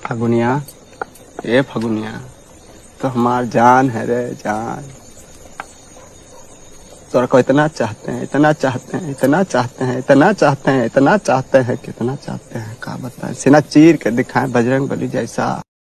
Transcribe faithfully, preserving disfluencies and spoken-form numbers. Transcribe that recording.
फगुनिया, ए फगुनिया, तो हमार जान है रे जान। तोरा को इतना चाहते हैं, इतना चाहते हैं, इतना चाहते हैं, इतना चाहते हैं, इतना चाहते हैं, कितना चाहते हैं, का बताएं। सीना चीर के दिखाएं बजरंग बली जैसा।